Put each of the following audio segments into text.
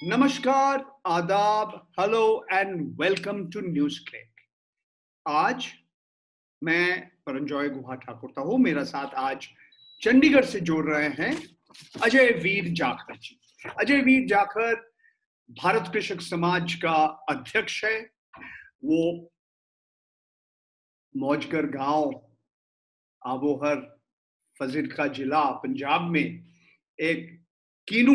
नमस्कार, आदाब, hello and welcome to NewsClick. आज मैं परंजॉय गुहा ठाकुरता हूँ। मेरा साथ आज चंडीगढ़ से जोड़ रहे हैं अजय वीर जाखड़ जी। अजय वीर जाखड़ भारत कृषक समाज का अध्यक्ष है। वो मौजगर गांव, आबोहर, फजीरका जिला, पंजाब में एक कीनू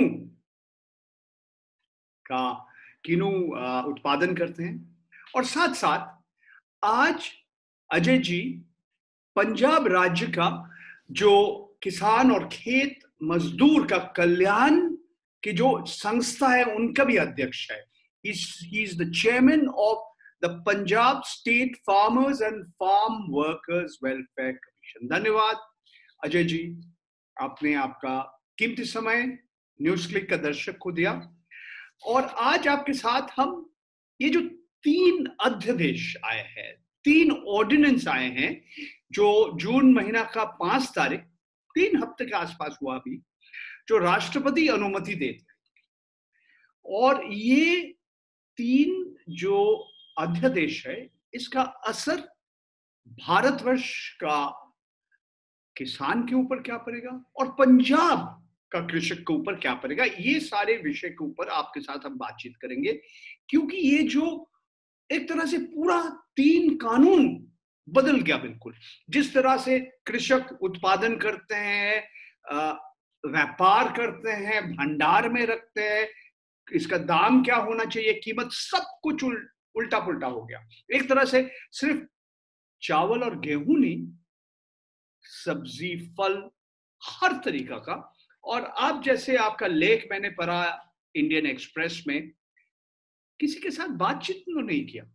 का कीनू उत्पादन करते हैं। और साथ साथ आज अजय जी पंजाब राज्य का जो किसान और खेत मजदूर का कल्याण की जो संस्था है उनका भी अध्यक्ष है। He is the chairman of the Punjab state farmers and farm workers welfare commission. धन्यवाद अजय जी, आपने आपका कीमती समय न्यूज क्लिक का दर्शक को दिया। और आज आपके साथ हम ये जो 3 अध्यादेश आए हैं, 3 ऑर्डिनेंस आए हैं जो जून महीना का 5 तारीख, 3 हफ्ते के आसपास हुआ अभी, जो राष्ट्रपति अनुमति देते। और ये 3 जो अध्यादेश है, इसका असर भारतवर्ष का किसान के ऊपर क्या पड़ेगा और पंजाब का कृषक के ऊपर क्या पड़ेगा, ये सारे विषय के ऊपर आपके साथ हम बातचीत करेंगे। क्योंकि ये जो एक तरह से पूरा 3 कानून बदल गया बिल्कुल। जिस तरह से कृषक उत्पादन करते हैं, व्यापार करते हैं, भंडार में रखते हैं, इसका दाम क्या होना चाहिए, कीमत, सब कुछ उल्टा पुल्टा हो गया। एक तरह से सिर्फ चावल और गेहूं नहीं, सब्जी, फल, हर तरीका का। और आप जैसे आपका लेख मैंने पढ़ा इंडियन एक्सप्रेस में, किसी के साथ बातचीत नहीं किया।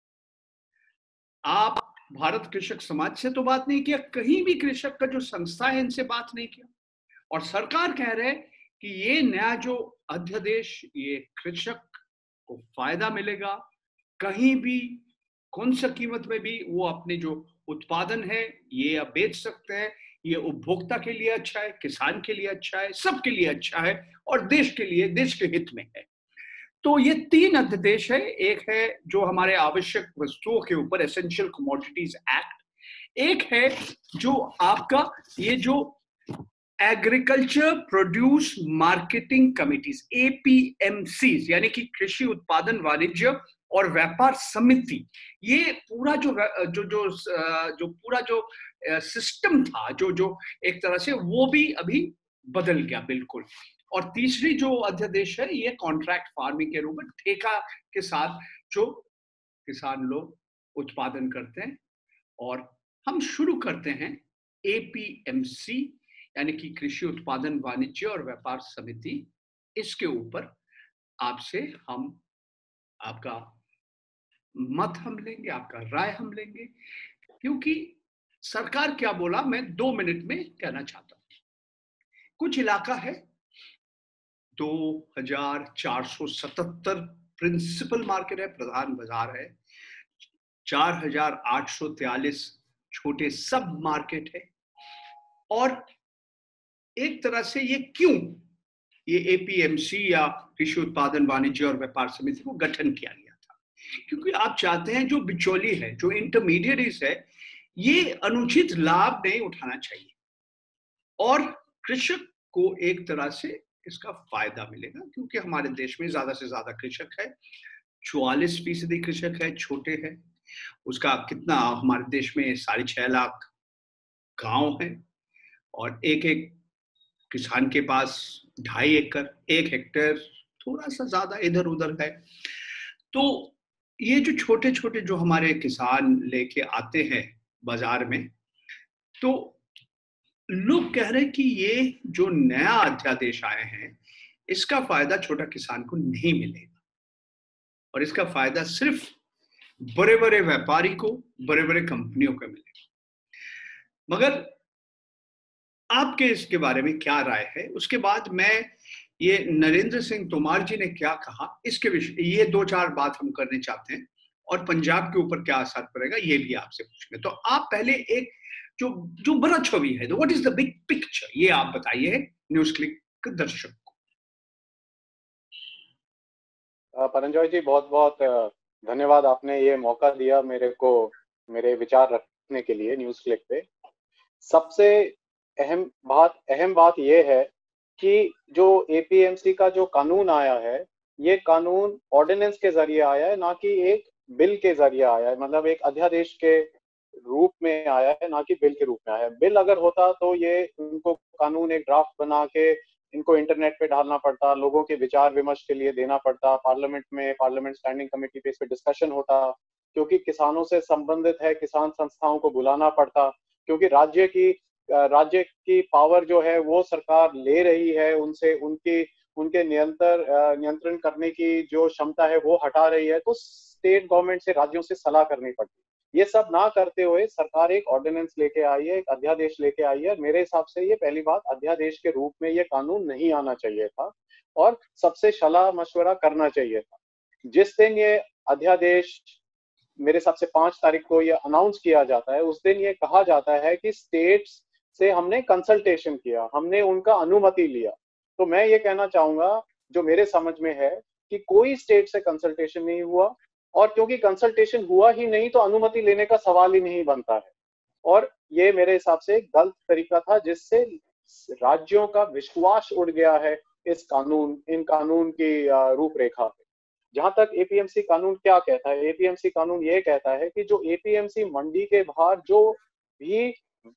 आप भारत कृषक समाज से तो बात नहीं किया, कहीं भी कृषक का जो संस्था है इनसे बात नहीं किया। और सरकार कह रहे कि ये नया जो अध्यादेश, ये कृषक को फायदा मिलेगा, कहीं भी कौन सा कीमत में भी वो अपने जो उत्पादन है ये अब बेच सकते हैं। ये उपभोक्ता के लिए अच्छा है, किसान के लिए अच्छा है, सबके लिए अच्छा है और देश के लिए, देश के हित में है। तो ये 3 अध्यादेश है। एक है जो हमारे आवश्यक वस्तुओं के ऊपर, एसेंशियल कमोडिटीज एक्ट। एक है जो आपका ये जो agriculture produce marketing committees, APMC, यानी कि कृषि उत्पादन वाणिज्य और व्यापार समिति। ये पूरा जो जो जो जो पूरा जो सिस्टम था, जो जो एक तरह से, वो भी अभी बदल गया बिल्कुल। और तीसरी जो अध्यादेश है, ये कॉन्ट्रैक्ट फार्मिंग के रूप में ठेका के साथ जो किसान लोग उत्पादन करते हैं। और हम शुरू करते हैं एपीएमसी, यानी कि कृषि उत्पादन वाणिज्य और व्यापार समिति। इसके ऊपर आपसे हम आपका मत हम लेंगे, आपका राय हम लेंगे। क्योंकि सरकार क्या बोला, मैं 2 मिनट में कहना चाहता हूं। कुछ इलाका है 2477 प्रिंसिपल मार्केट है, प्रधान बाजार है, 4843 छोटे सब मार्केट है। और एक तरह से ये क्यों ये एपीएमसी या कृषि उत्पादन वाणिज्य और व्यापार समिति को गठन किया गया था? क्योंकि आप चाहते हैं जो बिचौली है, जो इंटरमीडिएटरीज है, ये अनुचित लाभ नहीं उठाना चाहिए और कृषक को एक तरह से इसका फायदा मिलेगा। क्योंकि हमारे देश में ज्यादा से ज्यादा कृषक है, 44% कृषक है, छोटे हैं। उसका कितना, हमारे देश में 6.5 लाख गांव है और एक एक किसान के पास 2.5 एकड़, 1 हेक्टेयर थोड़ा सा ज्यादा इधर उधर है। तो ये जो छोटे छोटे जो हमारे किसान लेके आते हैं बाजार में, तो लोग कह रहे हैं कि ये जो नया अध्यादेश आए हैं, इसका फायदा छोटा किसान को नहीं मिलेगा और इसका फायदा सिर्फ बड़े बड़े व्यापारी को, बड़े बड़े कंपनियों को मिलेगा। मगर आपके इसके बारे में क्या राय है? उसके बाद मैं ये नरेंद्र सिंह तोमर जी ने क्या कहा इसके विषय, ये 2-4 बात हम करने चाहते हैं। और पंजाब के ऊपर क्या असर पड़ेगा ये भी आपसे पूछेंगे। तो आप पहले एक जो जो बड़ा छवि है, what is the big picture, ये आप बताइए न्यूज क्लिक के दर्शक को। परंजॉय जी, बहुत बहुत धन्यवाद, आपने ये मौका दिया मेरे को मेरे विचार रखने के लिए न्यूज़ क्लिक पे। सबसे अहम बात ये है कि जो एपीएमसी का जो कानून आया है, ये कानून ऑर्डिनेंस के जरिए आया है, ना कि एक बिल के जरिए आया है। मतलब एक अध्यादेश के रूप में आया है, ना कि बिल के रूप में आया है। बिल अगर होता तो ये उनको कानून एक ड्राफ्ट बना के इनको इंटरनेट पे डालना पड़ता, लोगों के विचार विमर्श के लिए देना पड़ता, पार्लियामेंट में पार्लियामेंट स्टैंडिंग कमेटी पे इस पे डिस्कशन होता, क्योंकि किसानों से संबंधित है, किसान संस्थाओं को बुलाना पड़ता, क्योंकि राज्य की पावर जो है वो सरकार ले रही है उनसे, उनकी उनके नियंत्रण करने की जो क्षमता है वो हटा रही है, तो स्टेट गवर्नमेंट से, राज्यों से सलाह करनी पड़ती है। ये सब ना करते हुए सरकार एक ऑर्डिनेंस लेके आई है, एक अध्यादेश लेके आई है। मेरे हिसाब से ये पहली बात, अध्यादेश के रूप में ये कानून नहीं आना चाहिए था और सबसे सलाह मशवरा करना चाहिए था। जिस दिन ये अध्यादेश, मेरे हिसाब से 5 तारीख को ये अनाउंस किया जाता है, उस दिन ये कहा जाता है कि स्टेट्स से हमने कंसल्टेशन किया, हमने उनका अनुमति लिया। तो मैं ये कहना चाहूंगा, जो मेरे समझ में है, कि कोई स्टेट से कंसल्टेशन नहीं हुआ, और क्योंकि कंसल्टेशन हुआ ही नहीं तो अनुमति लेने का सवाल ही नहीं बनता है। और ये मेरे हिसाब से एक गलत तरीका था, जिससे राज्यों का विश्वास उड़ गया है इन कानून की रूपरेखा पे। जहां तक एपीएमसी कानून क्या कहता है, एपीएमसी कानून ये कहता है कि जो एपीएमसी मंडी के बाहर जो भी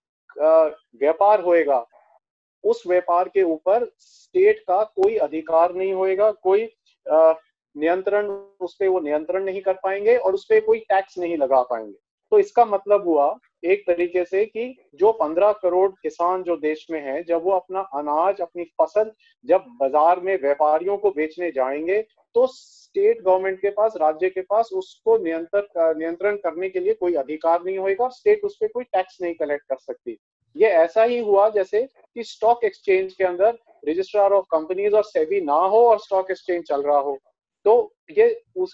व्यापार होएगा, उस व्यापार के ऊपर स्टेट का कोई अधिकार नहीं होएगा, कोई नियंत्रण, उस पर वो नियंत्रण नहीं कर पाएंगे और उस पर कोई टैक्स नहीं लगा पाएंगे। तो इसका मतलब हुआ एक तरीके से कि जो 15 करोड़ किसान जो देश में है, जब वो अपना अनाज, अपनी फसल जब बाजार में व्यापारियों को बेचने जाएंगे, तो स्टेट गवर्नमेंट के पास, राज्य के पास उसको नियंत्रण करने के लिए कोई अधिकार नहीं होगा, और स्टेट उस पर कोई टैक्स नहीं कलेक्ट कर सकती। ये ऐसा ही हुआ जैसे कि स्टॉक एक्सचेंज के अंदर रजिस्ट्रार ऑफ कंपनीज और सेबी ना हो और स्टॉक एक्सचेंज चल रहा हो, तो ये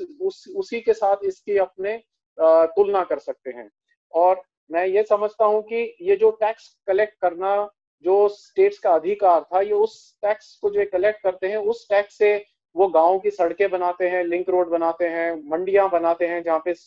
उसी के साथ इसकी अपने तुलना कर सकते हैं। और मैं ये समझता हूँ कि ये जो टैक्स कलेक्ट करना जो स्टेट्स का अधिकार था, ये उस टैक्स को जो कलेक्ट करते हैं, उस टैक्स से वो गाँव की सड़कें बनाते हैं, लिंक रोड बनाते हैं, मंडियां बनाते हैं,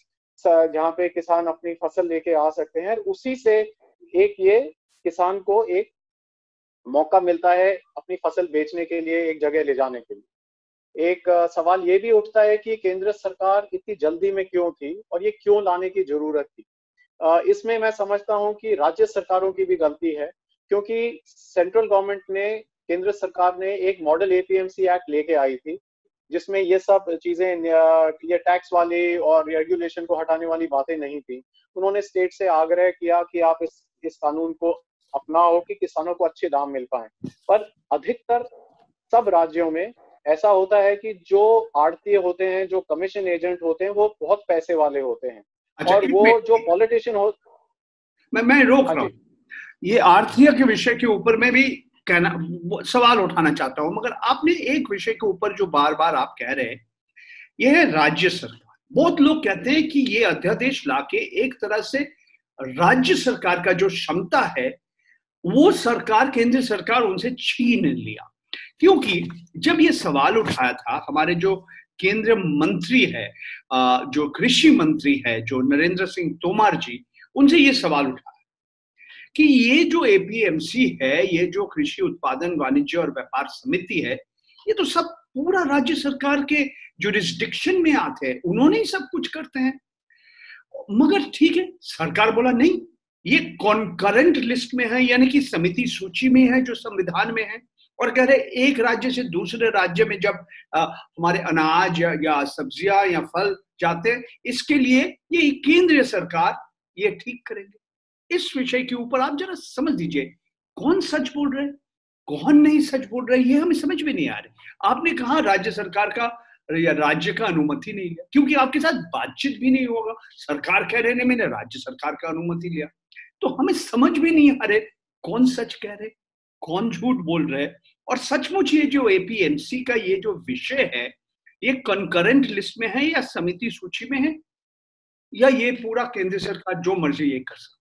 जहाँ पे किसान अपनी फसल लेके आ सकते हैं। उसी से एक ये किसान को एक मौका मिलता है अपनी फसल बेचने के लिए, एक जगह ले जाने के लिए। एक सवाल ये भी उठता है कि केंद्र सरकार इतनी जल्दी में क्यों थी और ये क्यों लाने की जरूरत थी। इसमें मैं समझता हूं कि राज्य सरकारों की भी गलती है, क्योंकि सेंट्रल गवर्नमेंट ने, केंद्र सरकार ने एक मॉडल एपीएमसी एक्ट लेके आई थी, जिसमें ये सब चीजें, ये टैक्स वाली और रेगुलेशन को हटाने वाली बातें नहीं थी। उन्होंने स्टेट से आग्रह किया कि आप इस कानून को अपनाओ कि किसानों को अच्छे दाम मिल पाए। पर अधिकतर सब राज्यों में ऐसा होता है कि जो आड़तीय होते हैं, जो कमीशन एजेंट होते हैं, वो बहुत पैसे वाले होते हैं, अच्छा, और वो जो पॉलिटिशियन हो। मैं रोक हाँ रहा जी। हूँ। ये आर्थिक के विषय के ऊपर मैं भी कहना, सवाल उठाना चाहता हूं, मगर आपने एक विषय के ऊपर जो बार बार आप कह रहे हैं, यह है राज्य सरकार। बहुत लोग कहते हैं कि ये अध्यादेश लाके एक तरह से राज्य सरकार का जो क्षमता है वो सरकार, केंद्र सरकार उनसे छीन लिया। क्योंकि जब ये सवाल उठाया था, हमारे जो केंद्रीय मंत्री है, जो कृषि मंत्री है, जो नरेंद्र सिंह तोमर जी, उनसे ये सवाल उठाया कि ये जो एपीएमसी है, ये जो कृषि उत्पादन वाणिज्य और व्यापार समिति है, ये तो सब पूरा राज्य सरकार के जुरिस्डिक्शन में आते हैं, उन्होंने ही सब कुछ करते हैं। मगर ठीक है, सरकार बोला नहीं, ये कॉन्करेंट लिस्ट में है, यानी कि समिति सूची में है जो संविधान में है, और कह रहे एक राज्य से दूसरे राज्य में जब हमारे अनाज या सब्जियां या फल जाते हैं, इसके लिए ये केंद्रीय सरकार ये ठीक करेंगे। इस विषय के ऊपर आप जरा समझ दीजिए, कौन सच बोल रहे हैं, कौन नहीं सच बोल रहे, ये हमें समझ में नहीं आ रही। आपने कहा राज्य सरकार का या राज्य का अनुमति नहीं लिया, क्योंकि आपके साथ बातचीत भी नहीं होगा। सरकार कह रहे ने, मैंने राज्य सरकार का अनुमति लिया, तो हमें समझ में नहीं आ रहे कौन सच कह रहे, कौन झूठ बोल रहे। और सचमुच ये जो एपीएमसी का ये जो विषय है, ये कंकरेंट लिस्ट में है या समिति सूची में है, या ये पूरा केंद्र सरकार जो मर्जी ये कर सकती।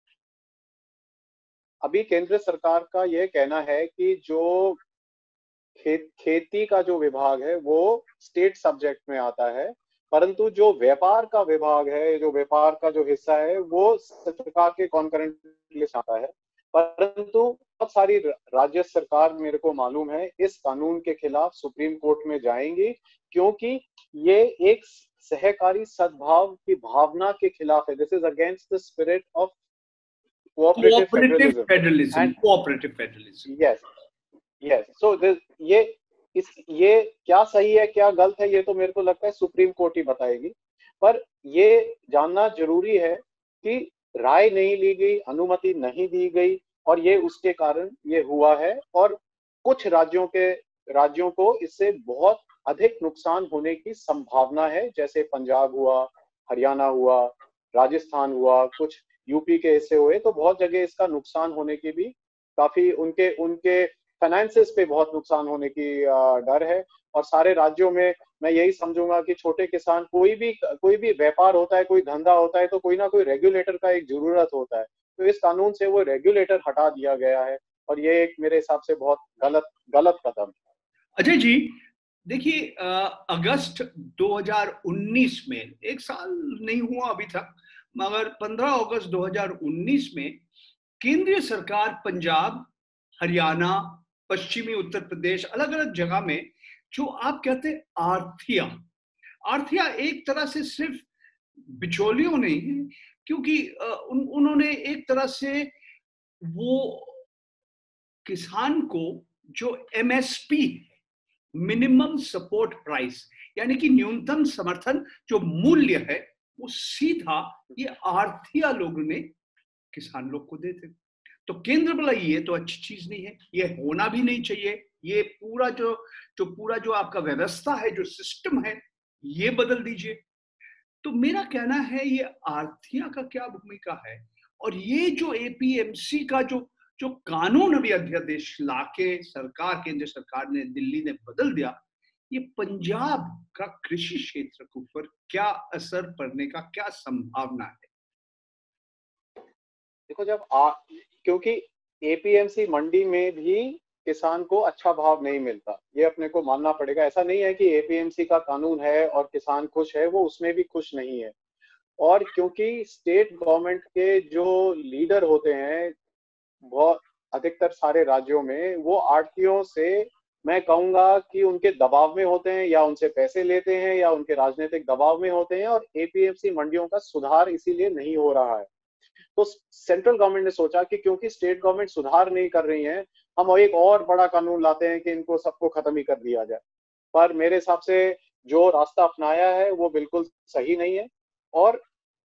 अभी केंद्र सरकार का यह कहना है कि जो खेती का जो विभाग है वो स्टेट सब्जेक्ट में आता है, परंतु जो व्यापार का विभाग है, जो व्यापार का जो हिस्सा है वो सरकार के कॉन्करेंट लिस्ट आता है। परंतु बहुत सारी राज्य सरकार, मेरे को मालूम है, इस कानून के खिलाफ सुप्रीम कोर्ट में जाएंगी, क्योंकि ये एक सहकारी सद्भाव की भावना के खिलाफ है। This is against the spirit of cooperative cooperative federalism federalism, and cooperative federalism. Yes, yes. So ये ये क्या सही है क्या गलत है, ये तो मेरे को लगता है सुप्रीम कोर्ट ही बताएगी। पर ये जानना जरूरी है कि राय नहीं ली गई, अनुमति नहीं दी गई, और ये उसके कारण ये हुआ है। और कुछ राज्यों को इससे बहुत अधिक नुकसान होने की संभावना है, जैसे पंजाब हुआ, हरियाणा हुआ, राजस्थान हुआ, कुछ यूपी के हिस्से हुए, तो बहुत जगह इसका नुकसान होने की भी काफी, उनके उनके फाइनेंसेस पे बहुत नुकसान होने की डर है। और सारे राज्यों में मैं यही समझूंगा कि छोटे किसान, कोई भी व्यापार होता है, कोई धंधा होता है, तो कोई ना कोई रेगुलेटर का एक जरूरत होता है। तो इस कानून से वो रेगुलेटर हटा दिया गया है, और ये एक मेरे हिसाब से बहुत गलत गलत कदम है। अजय जी, देखिए, अगस्त 2019 में, एक साल नहीं हुआ अभी तक, मगर 15 अगस्त 2019 में केंद्रीय सरकार पंजाब, हरियाणा, पश्चिमी उत्तर प्रदेश, अलग अलग जगह में जो आप कहते हैं आर्थिया, आर्थिया एक तरह से सिर्फ बिचौलियों नहीं है, क्योंकि उन्होंने एक तरह से वो किसान को जो एमएसपी, मिनिमम सपोर्ट प्राइस, यानी कि न्यूनतम समर्थन जो मूल्य है, वो सीधा ये आर्थिया लोगों ने किसान लोग को देते। तो केंद्र बोला ये तो अच्छी चीज नहीं है, ये होना भी नहीं चाहिए, ये पूरा जो आपका व्यवस्था है, जो सिस्टम है, ये बदल दीजिए। तो मेरा कहना है ये आर्थिया का क्या भूमिका है, और ये जो एपीएमसी का जो कानून अभी अध्यादेश लाके सरकार, केंद्र सरकार ने, दिल्ली ने बदल दिया, ये पंजाब का कृषि क्षेत्र के ऊपर क्या असर पड़ने का क्या संभावना है? देखो, क्योंकि एपीएमसी मंडी में भी किसान को अच्छा भाव नहीं मिलता, ये अपने को मानना पड़ेगा। ऐसा नहीं है कि एपीएमसी का कानून है और किसान खुश है, वो उसमें भी खुश नहीं है। और क्योंकि स्टेट गवर्नमेंट के जो लीडर होते हैं, बहुत अधिकतर सारे राज्यों में, वो आड़तियों से, मैं कहूंगा कि उनके दबाव में होते हैं, या उनसे पैसे लेते हैं, या उनके राजनीतिक दबाव में होते हैं, और एपीएमसी मंडियों का सुधार इसीलिए नहीं हो रहा है। तो सेंट्रल गवर्नमेंट ने सोचा कि क्योंकि स्टेट गवर्नमेंट सुधार नहीं कर रही है, हम एक और बड़ा कानून लाते हैं कि इनको सबको खत्म ही कर दिया जाए। पर मेरे हिसाब से जो रास्ता अपनाया है वो बिल्कुल सही नहीं है। और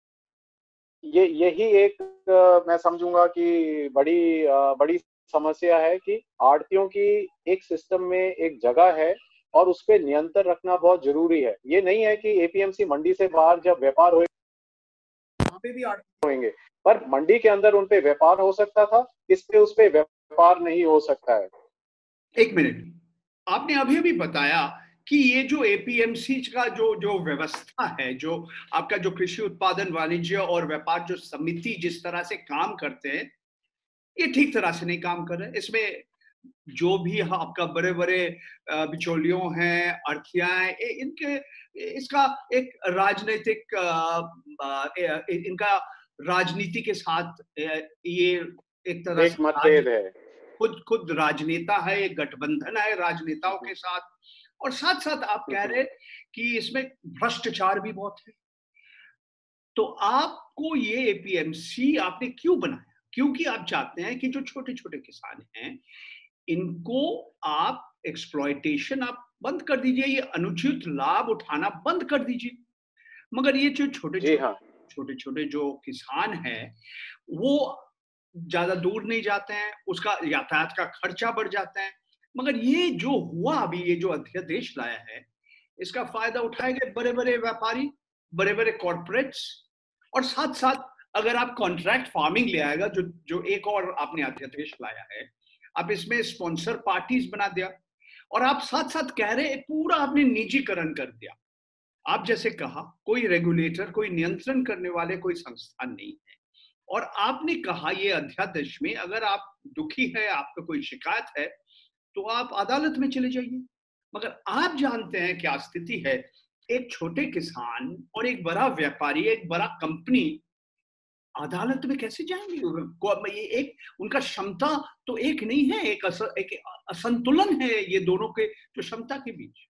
यही एक मैं समझूंगा कि बड़ी समस्या है कि आड़तियों की एक सिस्टम में एक जगह है, और उस पर नियंत्रण रखना बहुत जरूरी है। ये नहीं है कि एपीएमसी मंडी से बाहर जब व्यापार हो, वहां पे भी आड़ती होंगे, पर मंडी के अंदर उन पे व्यापार हो सकता था, इस पे उस पे व्यापार नहीं हो सकता है। एक मिनट, आपने अभी अभी बताया कि ये जो एपीएमसी का जो जो व्यवस्था है, जो आपका जो कृषि उत्पादन वाणिज्य और व्यापार जो समिति जिस तरह से काम करते हैं, ये ठीक तरह से नहीं काम कर रहे। इसमें जो भी आपका बड़े बड़े बिचौलियों हैं, अर्थियां, इनके इसका एक राजनीतिक इनका राजनीति के साथ ये एक तरह एक से मतभेद है। खुद राजनेता है, एक गठबंधन है राजनेताओं के साथ, और साथ साथ आप कह रहे कि इसमें भ्रष्टाचार भी बहुत है। तो आपको ये एपीएमसी आपने क्यों बनाया? क्योंकि आप चाहते हैं कि जो छोटे छोटे किसान हैं, इनको आप एक्सप्लॉयटेशन आप बंद कर दीजिए, ये अनुचित लाभ उठाना बंद कर दीजिए। मगर ये जो जी हाँ। छोटे छोटे जो किसान हैं, वो ज्यादा दूर नहीं जाते हैं, उसका यातायात का खर्चा बढ़ जाता है। मगर ये जो हुआ अभी, ये जो अध्यादेश लाया है, इसका फायदा उठाएंगे बड़े बड़े व्यापारी, बड़े बड़े कॉर्पोरेट्स, और साथ साथ अगर आप कॉन्ट्रैक्ट फार्मिंग ले आएगा, जो जो एक और आपने अध्यादेश लाया है, आप इसमें स्पॉन्सर पार्टीज बना दिया, और आप साथ साथ कह रहे पूरा आपने निजीकरण कर दिया। आप जैसे कहा, कोई रेगुलेटर, कोई नियंत्रण करने वाले कोई संस्थान नहीं है। और आपने कहा ये अध्यादेश में, अगर आप दुखी है, आपका कोई शिकायत है, तो आप अदालत में चले जाइए। मगर आप जानते हैं क्या स्थिति है, एक छोटे किसान और एक बड़ा व्यापारी, एक बड़ा कंपनी अदालत में कैसे जाएंगे? ये एक उनका क्षमता तो एक नहीं है, एक असंतुलन है ये दोनों के जो क्षमता के बीच।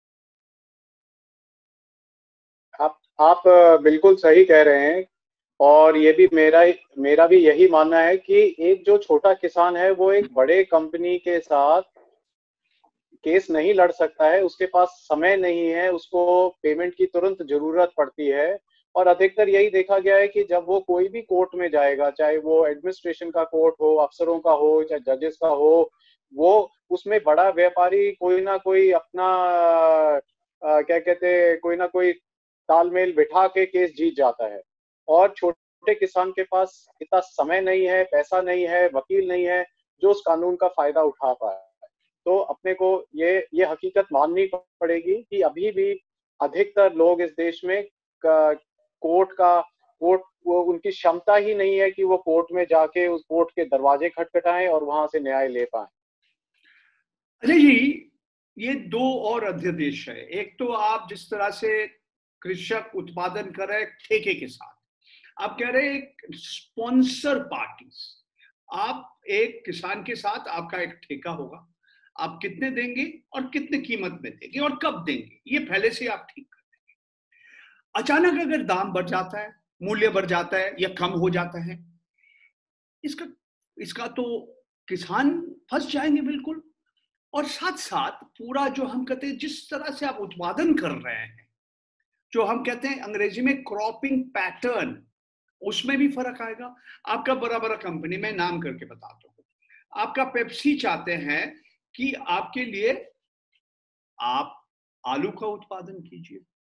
आप बिल्कुल सही कह रहे हैं। और ये भी मेरा भी यही मानना है कि एक जो छोटा किसान है वो एक बड़े कंपनी के साथ केस नहीं लड़ सकता है, उसके पास समय नहीं है, उसको पेमेंट की तुरंत जरूरत पड़ती है। और अधिकतर यही देखा गया है कि जब वो कोई भी कोर्ट में जाएगा, चाहे वो एडमिनिस्ट्रेशन का कोर्ट हो, अफसरों का हो, चाहे जजेस का हो, वो उसमें बड़ा व्यापारी कोई ना कोई अपना क्या कहते हैं, कोई ना कोई तालमेल बिठा के केस जीत जाता है। और छोटे किसान के पास इतना समय नहीं है, पैसा नहीं है, वकील नहीं है जो उस कानून का फायदा उठा पाए। तो अपने को ये हकीकत माननी पड़ेगी कि अभी भी अधिकतर लोग इस देश में कोर्ट वो उनकी क्षमता ही नहीं है कि वो कोर्ट में जाके उस कोर्ट के दरवाजे खटखटाएं और वहां से न्याय ले पाए। अजय जी, ये दो और अध्यादेश है। एक तो आप जिस तरह से कृषक उत्पादन कर रहे ठेके के साथ, आप कह रहे एक स्पॉन्सर पार्टीज, आप एक किसान के साथ आपका एक ठेका होगा, आप कितने देंगे और कितने कीमत में देंगे और कब देंगे, ये पहले से आप ठीक कर देंगे। अचानक अगर दाम बढ़ जाता है, मूल्य बढ़ जाता है या कम हो जाता है, इसका इसका तो किसान फंस जाएंगे बिल्कुल। और साथ साथ पूरा जो हम कहते हैं जिस तरह से आप उत्पादन कर रहे हैं, जो हम कहते हैं अंग्रेजी में क्रॉपिंग पैटर्न, उसमें भी फर्क आएगा। आपका बड़ा बड़ा कंपनी, मैं नाम करके बताता हूँ, आपका पेप्सी चाहते हैं कि आपके लिए आप आलू का उत्पादन कीजिए,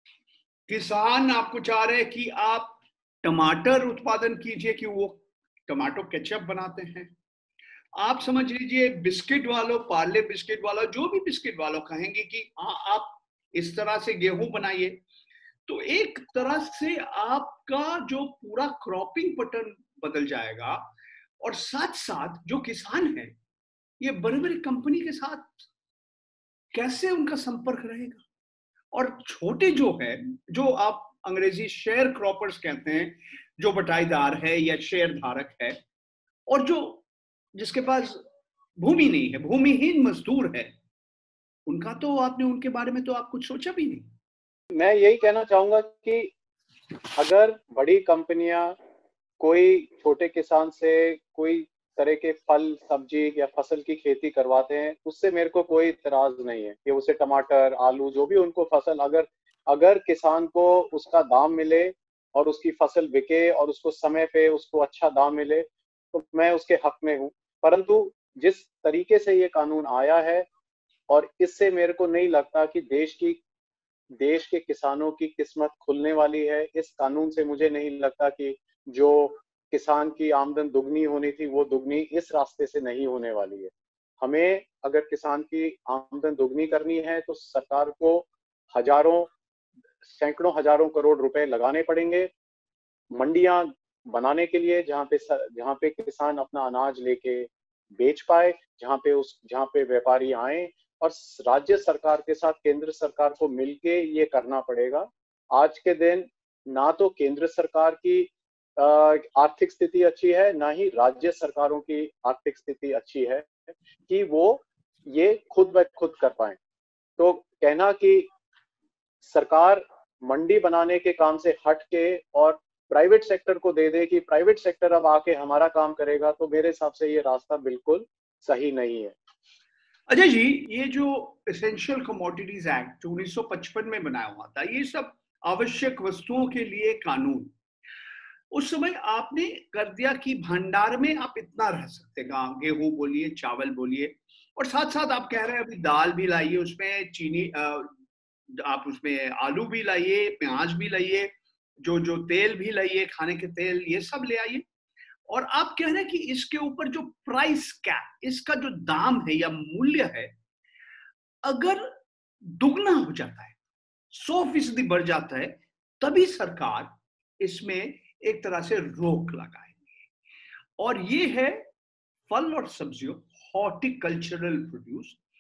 किसान आपको चाह रहे हैं कि आप टमाटर उत्पादन कीजिए कि वो टमाटो केचप बनाते हैं। आप समझ लीजिए बिस्किट वालों, पार्ले बिस्किट वाला, जो भी बिस्किट वालों कहेंगे कि हाँ आप इस तरह से गेहूं बनाइए। तो एक तरह से आपका जो पूरा क्रॉपिंग पैटर्न बदल जाएगा। और साथ साथ जो किसान है, ये बड़ी बड़ी कंपनी के साथ कैसे उनका संपर्क रहेगा? और छोटे जो है, जो आप अंग्रेजी शेयर क्रॉपर्स कहते हैं, जो बटाईदार है या शेयर धारक है, और जो जिसके पास भूमि नहीं है, भूमिहीन मजदूर है, उनका तो आपने, उनके बारे में तो आप कुछ सोचा भी नहीं। मैं यही कहना चाहूंगा कि अगर बड़ी कंपनियां कोई छोटे किसान से कोई तरह के फल, सब्जी या फसल की खेती करवाते हैं, उससे मेरे को कोई इतराज नहीं है कि उसे टमाटर, आलू, जो भी उनको फसल, अगर अगर किसान को उसका दाम मिले और उसकी फसल बिके और उसको समय पे उसको अच्छा दाम मिले, तो मैं उसके हक में हूँ। परंतु जिस तरीके से ये कानून आया है, और इससे मेरे को नहीं लगता कि देश के किसानों की किस्मत खुलने वाली है। इस कानून से मुझे नहीं लगता कि जो किसान की आमदन दुगनी होनी थी वो दुगनी इस रास्ते से नहीं होने वाली है। हमें अगर किसान की आमदन दुगनी करनी है तो सरकार को हजारों, सैकड़ों हजारों करोड़ रुपए लगाने पड़ेंगे मंडियां बनाने के लिए, जहाँ पे किसान अपना अनाज लेके बेच पाए, जहाँ पे व्यापारी आए। और राज्य सरकार के साथ केंद्र सरकार को मिलके ये करना पड़ेगा। आज के दिन ना तो केंद्र सरकार की आर्थिक स्थिति अच्छी है, ना ही राज्य सरकारों की आर्थिक स्थिति अच्छी है कि वो ये खुद ब खुद कर पाए। तो कहना कि सरकार मंडी बनाने के काम से हट के और प्राइवेट सेक्टर को दे दे कि प्राइवेट सेक्टर अब आके हमारा काम करेगा, तो मेरे हिसाब से ये रास्ता बिल्कुल सही नहीं है। अजय जी, ये जो एसेंशियल कमोडिटीज एक्ट जो 1955 में बनाया हुआ था, ये सब आवश्यक वस्तुओं के लिए कानून, उस समय आपने कर दिया कि भंडार में आप इतना रह सकते हैं, गेहूं बोलिए, चावल बोलिए, और साथ साथ आप कह रहे हैं अभी दाल भी लाइए, उसमें चीनी, आप उसमें आलू भी लाइए, प्याज भी लाइए, जो जो तेल भी लाइए, खाने के तेल, ये सब ले आइए। और आप कह रहे हैं कि इसके ऊपर जो प्राइस कैप, इसका जो दाम है या मूल्य है, अगर दुगना हो जाता है, 100% बढ़ जाता है, तभी सरकार इसमें एक तरह से रोक लगाएंगे। और ये है फल और सब्जियों, हॉर्टिकल्चरल प्रोड्यूस,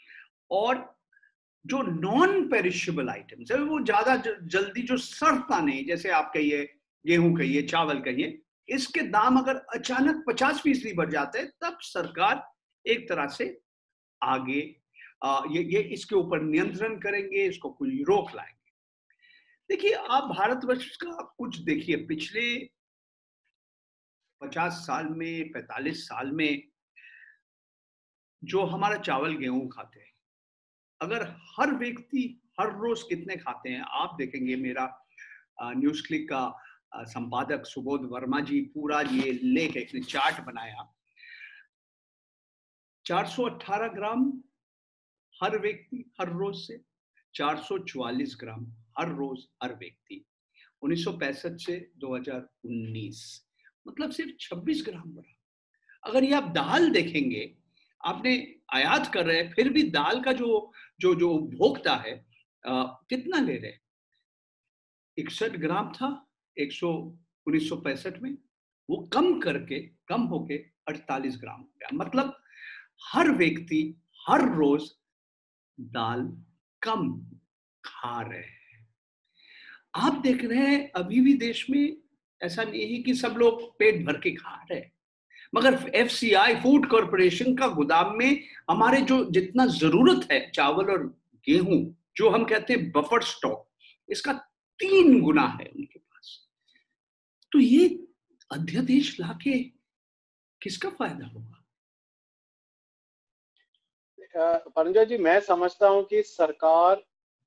और जो नॉन पेरिशेबल आइटम्स है वो ज्यादा जल्दी जो सड़ता नहीं, जैसे आप कहिए गेहूं कहिए चावल कहिए, इसके दाम अगर अचानक 50% बढ़ जाते हैं तब सरकार एक तरह से आगे ये इसके ऊपर नियंत्रण करेंगे, इसको कोई रोक लाएंगे। देखिए आप भारतवर्ष का कुछ देखिए, पिछले 50 साल में 45 साल में जो हमारा चावल गेहूं खाते हैं, अगर हर व्यक्ति हर रोज कितने खाते हैं आप देखेंगे। मेरा न्यूज क्लिक का संपादक सुबोध वर्मा जी पूरा ये लेख एक चार्ट बनाया। 418 ग्राम हर व्यक्ति हर रोज से 444 ग्राम हर रोज हर व्यक्ति 1965 से 2019, मतलब सिर्फ 26 ग्राम बढ़ा। अगर ये आप दाल देखेंगे, आपने आयात कर रहे हैं फिर भी दाल का जो जो जो उपभोक्ता है कितना ले रहे, 61 ग्राम था 1965 में, वो कम होके 48 ग्राम हो गया। मतलब हर व्यक्ति हर रोज दाल कम खा रहे हैं। आप देख रहे हैं अभी भी देश में ऐसा नहीं है कि सब लोग पेट भर के खा रहे हैं, मगर एफसीआई फूड कॉरपोरेशन का गोदाम में हमारे जो जितना जरूरत है चावल और गेहूं, जो हम कहते हैं बफर स्टॉक, इसका 3 गुना है उनके पास। तो ये अध्यादेश लाके किसका फायदा होगा? परंजय जी, मैं समझता हूं कि सरकार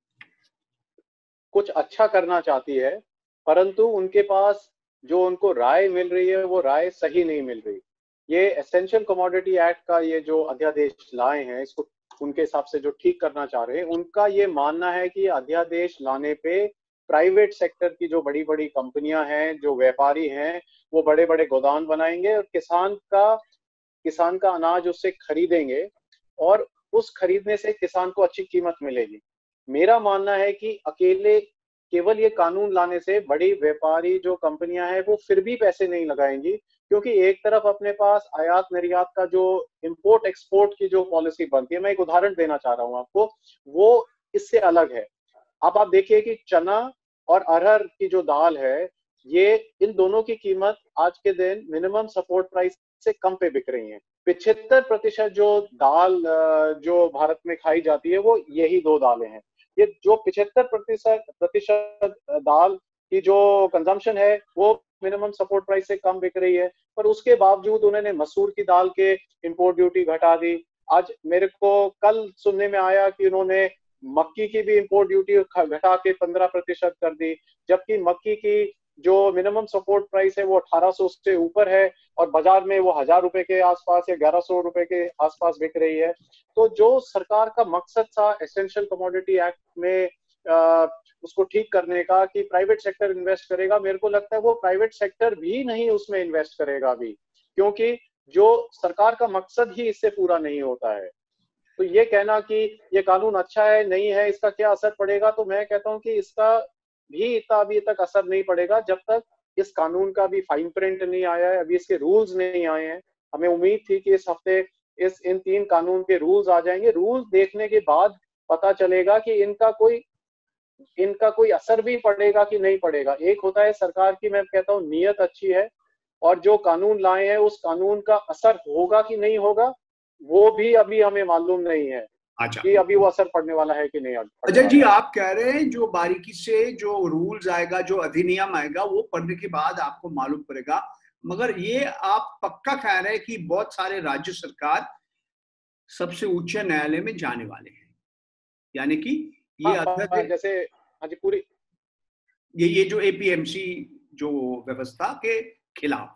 कुछ अच्छा करना चाहती है, परंतु उनके पास जो उनको राय मिल रही है वो राय सही नहीं मिल रही। ये एसेंशियल कमोडिटी एक्ट का ये जो अध्यादेश लाए हैं, इसको उनके हिसाब से जो ठीक करना चाह रहे हैं, उनका ये मानना है कि अध्यादेश लाने पे प्राइवेट सेक्टर की जो बड़ी बड़ी कंपनियां हैं, जो व्यापारी हैं, वो बड़े बड़े गोदाम बनाएंगे और किसान का अनाज उससे खरीदेंगे और उस खरीदने से किसान को अच्छी कीमत मिलेगी। मेरा मानना है कि केवल ये कानून लाने से बड़ी व्यापारी जो कंपनियां हैं वो फिर भी पैसे नहीं लगाएंगी, क्योंकि एक तरफ अपने पास आयात निर्यात का जो इंपोर्ट एक्सपोर्ट की जो पॉलिसी बनती है, मैं एक उदाहरण देना चाह रहा हूं आपको, वो इससे अलग है। अब आप देखिए कि चना और अरहर की जो दाल है, ये इन दोनों की कीमत आज के दिन मिनिमम सपोर्ट प्राइस से कम पे बिक रही है। 75% जो दाल जो भारत में खाई जाती है वो यही दो दालें हैं। ये जो 75% दाल की जो कंजम्पशन है वो मिनिमम सपोर्ट प्राइस से कम बिक रही है, पर उसके बावजूद उन्होंने मसूर की दाल के इंपोर्ट ड्यूटी घटा दी। आज मेरे को कल सुनने में आया कि उन्होंने मक्की की भी इंपोर्ट ड्यूटी घटा के 15% कर दी, जबकि मक्की की जो मिनिमम सपोर्ट प्राइस है वो 1800 से ऊपर है और बाजार में वो 1000 रुपए के आसपास या 1100 रुपए के आसपास बिक रही है। तो जो सरकार का मकसद था एसेंशियल कमोडिटी एक्ट में उसको ठीक करने का कि प्राइवेट सेक्टर इन्वेस्ट करेगा, मेरे को लगता है वो प्राइवेट सेक्टर भी नहीं उसमें इन्वेस्ट करेगा अभी, क्योंकि जो सरकार का मकसद ही इससे पूरा नहीं होता है। तो ये कहना कि ये कानून अच्छा है नहीं है, इसका क्या असर पड़ेगा, तो मैं कहता हूं कि इसका भी इतना अभी तक असर नहीं पड़ेगा जब तक इस कानून का भी फाइन प्रिंट नहीं आया है, अभी इसके रूल्स नहीं आए हैं। हमें उम्मीद थी कि इस हफ्ते इन 3 कानून के रूल्स आ जाएंगे। रूल्स देखने के बाद पता चलेगा कि इनका कोई असर भी पड़ेगा कि नहीं पड़ेगा। एक होता है सरकार की, मैं कहता हूँ नीयत अच्छी है, और जो कानून लाए हैं उस कानून का असर होगा कि नहीं होगा वो भी अभी हमें मालूम नहीं है। अच्छा, कि अभी वो असर पड़ने वाला है कि नहीं। अजय जी, आप कह रहे हैं जो बारीकी से जो रूल्स आएगा, जो अधिनियम आएगा, वो पढ़ने के बाद आपको मालूम पड़ेगा, मगर ये आप पक्का कह रहे हैं कि बहुत सारे राज्य सरकार सबसे उच्च न्यायालय में जाने वाले हैं, यानी कि ये जैसे हाँ जी, पूरी ये जो एपीएमसी जो व्यवस्था के खिलाफ।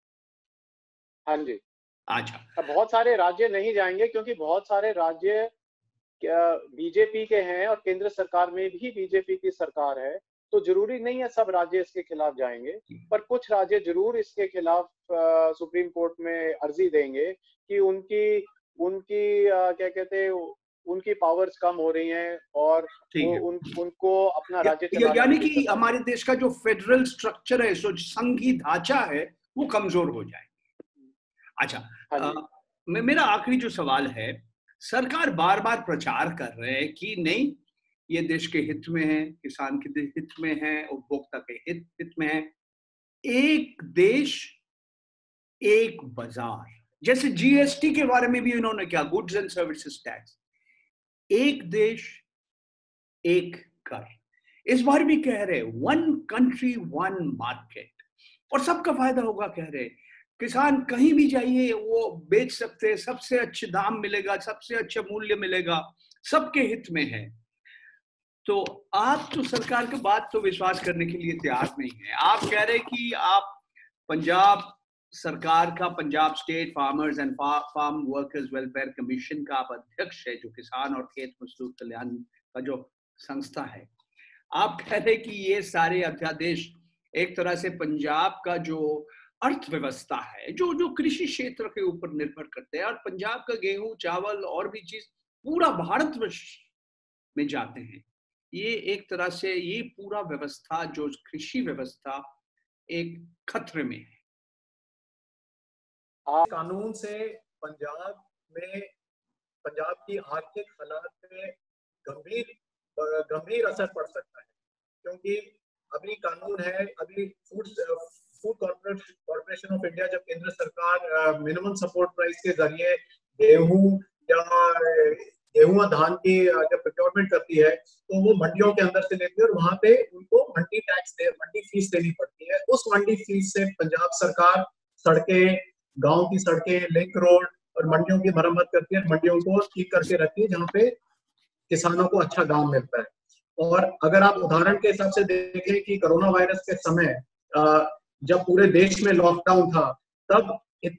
हाँ जी। अच्छा, बहुत सारे राज्य नहीं जाएंगे क्योंकि बहुत सारे राज्य बीजेपी के हैं और केंद्र सरकार में भी बीजेपी की सरकार है, तो जरूरी नहीं है सब राज्य इसके खिलाफ जाएंगे, पर कुछ राज्य जरूर इसके खिलाफ सुप्रीम कोर्ट में अर्जी देंगे कि उनकी क्या कहते हैं, उनकी पावर्स कम हो रही हैं और उनको अपना राज्य चलाने यानी कि हमारे देश का जो फेडरल स्ट्रक्चर है, संघीय ढांचा है, वो कमजोर हो जाए। अच्छा, मेरा आखिरी जो सवाल है, सरकार बार बार प्रचार कर रहे हैं कि नहीं, ये देश के हित में है, किसान के हित में है, उपभोक्ता के हित में है। एक देश एक बाजार, जैसे जीएसटी के बारे में भी इन्होंने क्या, गुड्स एंड सर्विसेज टैक्स, एक देश एक कर। इस बार भी कह रहे वन कंट्री वन मार्केट, और सबका फायदा होगा कह रहे। किसान कहीं भी जाइए वो बेच सकते हैं, सबसे अच्छे दाम मिलेगा, सबसे अच्छा मूल्य मिलेगा, सबके हित में है। तो आप तो सरकार की बात तो विश्वास करने के लिए तैयार नहीं है। आप कह रहे कि आप पंजाब सरकार का, Punjab state farmers and farm workers welfare commission का आप अध्यक्ष है, जो किसान और खेत मजदूर कल्याण का जो संस्था है। आप कह रहे कि ये सारे अध्यादेश एक तरह से पंजाब का जो अर्थव्यवस्था है, जो कृषि क्षेत्र के ऊपर निर्भर करते हैं, और पंजाब का गेहूं, चावल और भी चीज पूरा भारतवर्ष में जाते हैं, ये एक तरह से ये पूरा व्यवस्था, जो कृषि व्यवस्था, एक खतरे में है। कानून से पंजाब की आर्थिक हालात में गंभीर असर पड़ सकता है, क्योंकि अभी कानून है, अभी फूड कॉर्पोरेशन ऑफ इंडिया, जब केंद्र सरकार मिनिमम सपोर्ट प्राइस के जरिए गेहूं या धान की जब प्रोक्योरमेंट करती है, तो वो मंडियों के अंदर से लेती है और वहां पे उनको मंडी फीस देनी पड़ती है। उस मंडी फीस से पंजाब सरकार सड़कें, गांव की सड़कें, लिंक रोड और मंडियों की मरम्मत करती है, मंडियों को ठीक करके रखती है जहाँ पे किसानों को अच्छा दाम मिलता है। और अगर आप उदाहरण के हिसाब से देखें कि कोरोना वायरस के समय जब पूरे देश में लॉकडाउन था, तब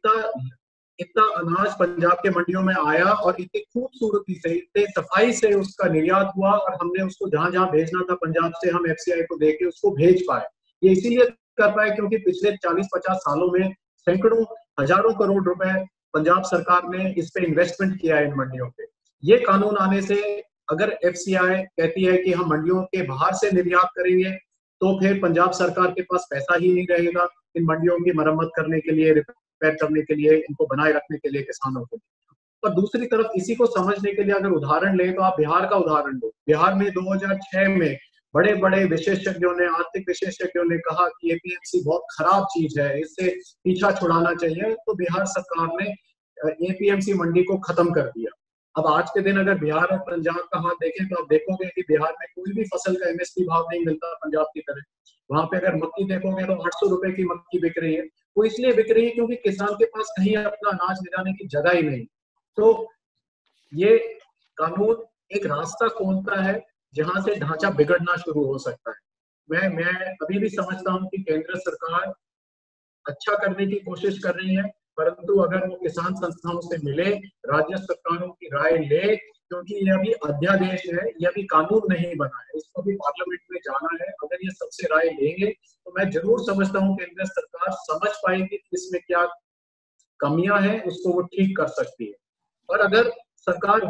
इतना अनाज पंजाब के मंडियों में आया और इतनी खूबसूरती से, इतने सफाई से उसका निर्यात हुआ, और हमने उसको जहां जहां भेजना था पंजाब से, हम एफसीआई को देके उसको भेज पाए। ये इसीलिए कर पाए क्योंकि पिछले 40-50 सालों में सैकड़ों हजारों करोड़ रुपए पंजाब सरकार ने इस पे इन्वेस्टमेंट किया है इन मंडियों पे। ये कानून आने से अगर एफसीआई कहती है कि हम मंडियों के बाहर से निर्यात करेंगे, तो फिर पंजाब सरकार के पास पैसा ही नहीं रहेगा इन मंडियों की मरम्मत करने के लिए, रिपेयर करने के लिए, इनको बनाए रखने के लिए किसानों को। और दूसरी तरफ इसी को समझने के लिए अगर उदाहरण ले, तो आप बिहार का उदाहरण लो। बिहार में 2006 में बड़े बड़े विशेषज्ञों ने, आर्थिक विशेषज्ञों ने कहा कि एपीएमसी बहुत खराब चीज है, इससे पीछा छुड़ाना चाहिए, तो बिहार सरकार ने एपीएमसी मंडी को खत्म कर दिया। अब आज के दिन अगर बिहार और पंजाब का हाथ देखें, तो आप देखोगे कि बिहार में कोई भी फसल का एमएसपी भाव नहीं मिलता पंजाब की तरह। वहां पे अगर मक्की देखोगे तो 800 रुपए की मक्की बिक रही है। वो इसलिए बिक रही है क्योंकि किसान के पास कहीं अपना अनाज ले जाने की जगह ही नहीं। तो ये कानून एक रास्ता खोलता है जहां से ढांचा बिगड़ना शुरू हो सकता है। मैं अभी भी समझता हूँ कि केंद्र सरकार अच्छा करने की कोशिश कर रही है, परंतु अगर वो किसान संस्थाओं से मिले, राज्य सरकारों की राय ले, क्योंकि ये अभी अध्यादेश है, ये अभी कानून नहीं बना है, इसको भी पार्लियामेंट में जाना है। अगर ये सबसे राय लेंगे तो मैं जरूर समझता हूँ केंद्र सरकार समझ पाएगी कि इसमें क्या कमियां हैं, उसको वो ठीक कर सकती है। और अगर सरकार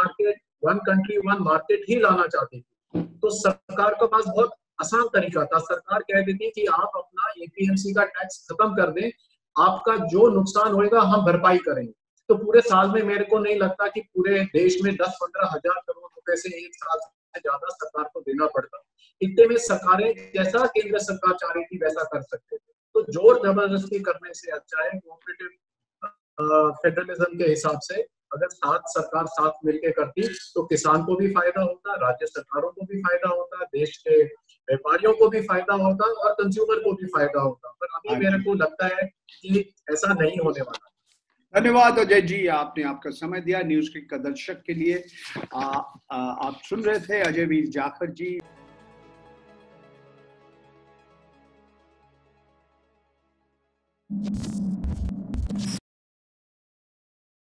वन कंट्री वन मार्केट ही लाना चाहती थी, तो सरकार के पास बहुत आसान तरीका था। सरकार कह देती कि आप अपना एपीएमसी का टैक्स खत्म कर दें, आपका जो नुकसान होगा हम भरपाई करेंगे। तो पूरे साल में मेरे को नहीं लगता कि पूरे देश में 10-15 हजार करोड़ रुपए से एक साल से ज्यादा सरकार को देना पड़ता। इतने में सरकारें जैसा केंद्र सरकार चाह रही थी वैसा कर सकते थे। तो जोर जबरदस्ती करने से अच्छा है कोऑपरेटिव फेडरलिज्म के हिसाब से अगर सरकार साथ मिलकर करती, तो किसान को भी फायदा होता, राज्य सरकारों को भी फायदा होता, देश के व्यापारियों को भी फायदा होता और कंज्यूमर को भी फायदा होता। पर अभी मेरे को लगता है कि ऐसा नहीं होने वाला। धन्यवाद अजय जी, आपने आपका समय दिया न्यूज क्लिक का दर्शक के लिए। आप सुन रहे थे अजय वीर जाखड़ जी।